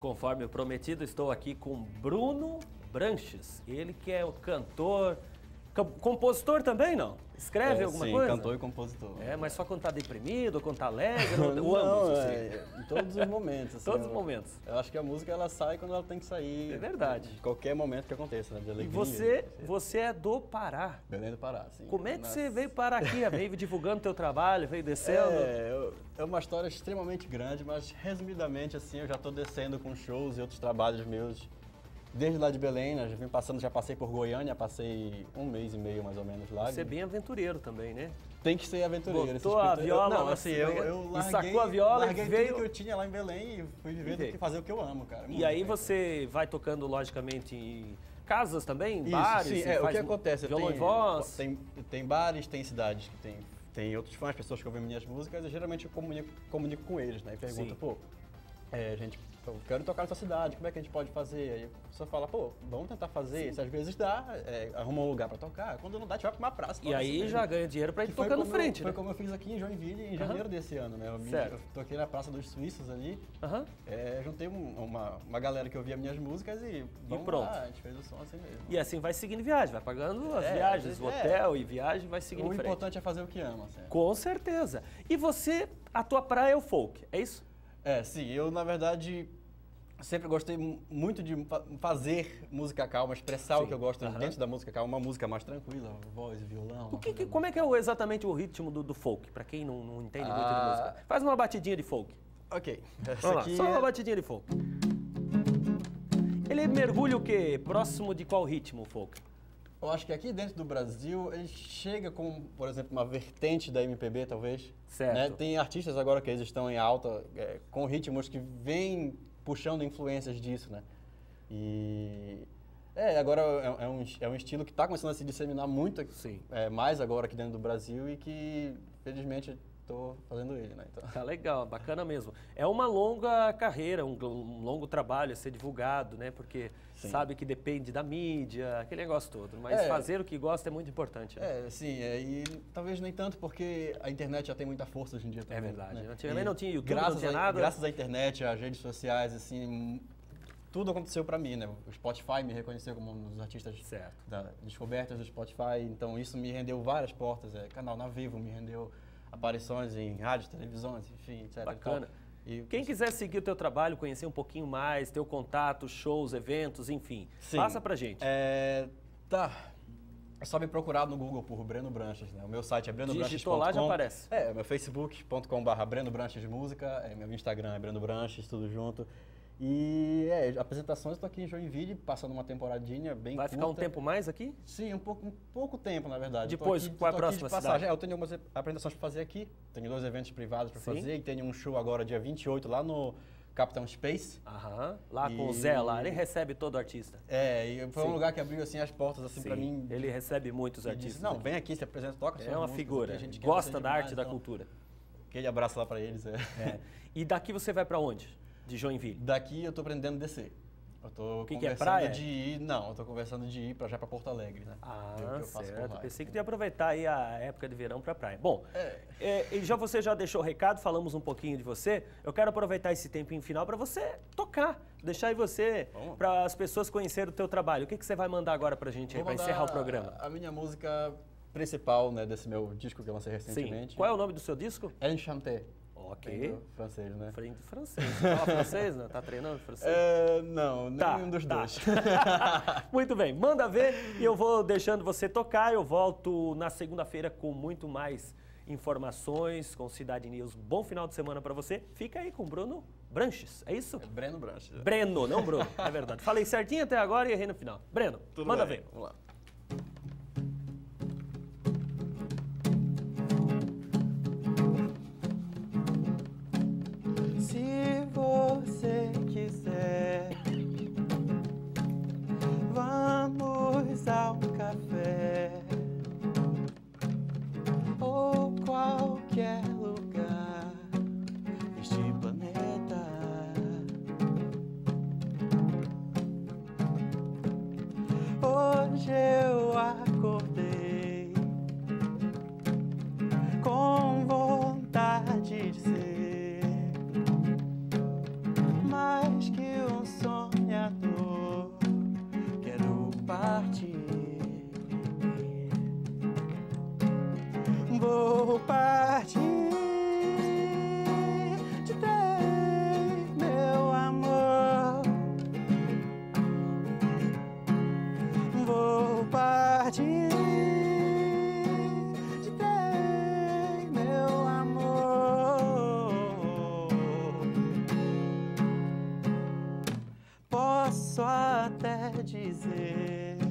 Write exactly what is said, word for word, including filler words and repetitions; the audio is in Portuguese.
Conforme prometido, estou aqui com Bruno Branches. Ele que é o cantor, compositor também, não? Escreve é, alguma sim, coisa? Sim, cantor e compositor. É, mas só quando tá deprimido, quando tá alegre, ou não, ambos, assim. é, em todos os momentos. Assim, Todos os eu, momentos. Eu acho que a música ela sai quando ela tem que sair. É verdade. Em qualquer momento que aconteça, né? De alegria. E você, você é do Pará. Belém do Pará, sim. Como é que Nas... você veio parar aqui? Veio divulgando teu trabalho, veio descendo? É, eu, é uma história extremamente grande, mas resumidamente assim, eu já estou descendo com shows e outros trabalhos meus. Desde lá de Belém, né? Já vim passando, já passei por Goiânia, passei um mês e meio mais ou menos lá. Você é bem aventureiro também, né? Tem que ser aventureiro. Botou a viola, eu, não, assim, eu, eu larguei, e sacou a viola larguei e veio... tudo que eu tinha lá em Belém e fui viver do que fazer o que eu amo, cara. E aí você vai tocando, logicamente, em casas também, Isso, bares? Sim, é, o que acontece, violão tem, e voz? Tem, tem bares, tem cidades que tem, tem outros fãs, pessoas que ouvem minhas músicas, e geralmente eu comunico, comunico com eles, né? E pergunto, sim. pô, é, gente, eu quero tocar na sua cidade, como é que a gente pode fazer? Aí a pessoa fala, pô, vamos tentar fazer. Se às vezes dá, é, arruma um lugar pra tocar. Quando não dá, a gente vai pra uma praça. E aí assim, já ganha dinheiro pra ir tocando frente, eu, né? Foi como eu fiz aqui em Joinville em janeiro uhum. desse ano, né? Eu, me, eu toquei na Praça dos Suíços ali. Uhum. É, juntei um, uma, uma galera que ouvia minhas músicas e vamos e pronto. lá, a gente fez o som assim mesmo. E assim vai seguindo viagem, vai pagando as é, viagens, é, o hotel e viagem, vai seguindo o em frente. O importante é fazer o que ama. Assim. Com certeza. E você, a tua praia é o folk, é isso? É, sim. Eu, na verdade... Sempre gostei muito de fazer música calma, expressar Sim. o que eu gosto uhum. dentro da música calma, uma música mais tranquila, voz, violão. O que, que, como é que é o, exatamente o ritmo do, do folk, para quem não, não entende ah. muito de música? Faz uma batidinha de folk. Ok. Essa Vamos aqui lá, só é... uma batidinha de folk. Ele mergulha o quê? Próximo de qual ritmo o folk? Eu acho que aqui dentro do Brasil, ele chega com, por exemplo, uma vertente da M P B, talvez. Certo. Né? Tem artistas agora que eles estão em alta, é, com ritmos que vêm puxando influências disso, né? E... É, agora é, é, um, é um estilo que está começando a se disseminar muito, Sim. É, mais agora aqui dentro do Brasil e que, felizmente, estou fazendo ele, né? Então... Tá legal, bacana mesmo. É uma longa carreira, um, um longo trabalho a ser divulgado, né? Porque sim. sabe que depende da mídia, aquele negócio todo. Mas é, fazer o que gosta é muito importante. Né? É, sim. É, e talvez nem tanto porque a internet já tem muita força hoje em dia também. É verdade. Né? Antigamente não tinha YouTube, graças não tinha a, nada. Graças à internet, às redes sociais, assim... Tudo aconteceu para mim, né? O Spotify me reconheceu como um dos artistas certo. da descobertas do Spotify, então isso me rendeu várias portas. É, canal na Vivo me rendeu aparições em rádios, televisões, enfim, etcétera. Bacana. E, quem quiser seguir o teu trabalho, conhecer um pouquinho mais, teu contato, shows, eventos, enfim, sim. passa pra gente. É, tá. É só me procurar no Google por Breno Branches, né? O meu site é breno branches ponto com. Digitou lá, já aparece. É, meu facebook ponto com barra Breno Branches Música, é, meu Instagram é Breno Branches, tudo junto. E é, apresentações, estou aqui em Joinville, passando uma temporadinha bem Vai curta. ficar um tempo mais aqui? Sim, um pouco, um pouco tempo, na verdade. Depois, aqui, qual é a próxima cidade? É, eu tenho algumas apresentações para fazer aqui, tenho dois eventos privados para fazer, e tenho um show agora dia vinte e oito lá no Capitão Space. Aham, lá e... com o Zé lá, ele recebe todo artista. É, e foi Sim. um lugar que abriu assim as portas assim para mim. Ele recebe muitos artistas. Disse, não, aqui. vem aqui, se apresenta, toca. É uma músicas, figura, a gente gosta da demais, arte e da então, cultura. Aquele abraço lá para eles. É. É. E daqui você vai para onde? De Joinville? Daqui eu tô aprendendo a descer. Eu tô que conversando que é praia? de ir, não, eu tô conversando de ir para já para Porto Alegre, né? Ah, que eu certo. Pensei que tu ia aproveitar aí a época de verão para praia. Bom, é. É, e já você já deixou o recado, falamos um pouquinho de você. Eu quero aproveitar esse tempinho final para você tocar, deixar aí você para as pessoas conhecerem o teu trabalho. O que que você vai mandar agora pra gente aí para encerrar o programa? A minha música principal, né, desse meu disco que eu lancei recentemente. Sim. Qual é o nome do seu disco? Enchanté. Ok. Francês, né? Frente francês. Fala francês, né? Tá treinando francês? É, não, tá, nenhum dos tá. dois. Muito bem, manda ver e eu vou deixando você tocar. Eu volto na segunda-feira com muito mais informações, com Cidade News. Bom final de semana pra você. Fica aí com o Bruno Branches, é isso? É Breno Branches. Breno, não Bruno, é verdade. Falei certinho até agora e errei no final. Breno, Tudo manda bem. ver. Vamos lá. Se você quiser, vamos a um café ou qualquer lugar deste planeta. Hoje posso até dizer